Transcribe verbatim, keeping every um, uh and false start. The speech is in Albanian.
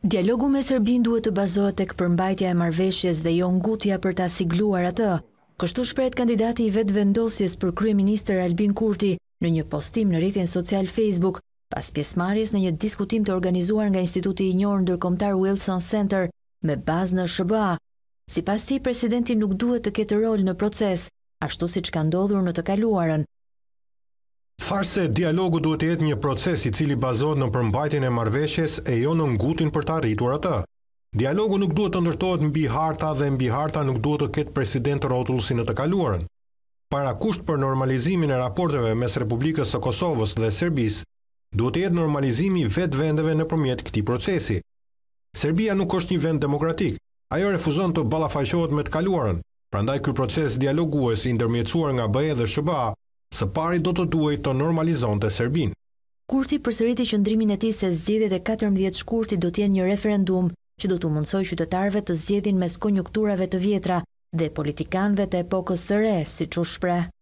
Dialogu me Serbinë duhet të bazohet tek përmbajtja e marrëveshjes dhe jo ngutja për ta sigluar atë. Kështu shprehet kandidati i vetëvendosjes për kryeministër Albin Kurti në një postim në rrjetin social Facebook pas pjesëmarrjes në një diskutim të organizuar nga Instituti i njohur ndërkombëtar Wilson Center me bazë në S B A. Sipas tij, presidenti nuk duhet të ketë rol në proces, ashtu siç ka ndodhur në të kaluarën. Thash se dialogu duhet të jetë një proces i cili bazohet në përmbajtjen e marrëveshjes e jo në ngutin për të arritur atë. Dialogu nuk duhet të ndërtohet mbi harta dhe mbi harta nuk duhet të ketë president rrotull si në të kaluarën. Parakusht për normalizimin e raporteve mes Republikës së Kosovës dhe Serbisë, duhet të jetë normalizimi i vetë vendeve nëpërmjet këtij procesi. Serbia nuk është një vend demokratik, ajo refuzon të ballafaqohet me të kaluarën, prandaj ky proces dialogues i ndërmjetësuar nga B E dhe S B A së pari do të duhej të normalizonte Serbinë. Kurti përsëriti qëndrimin e tij se zgjedhjet e katërmbëdhjetë shkurtit do të jenë një referendum që do të mundsojë qytetarëve të zgjedhin mes konjunkturave të vjetra dhe politikanëve të epokës së re, siç u shpreh.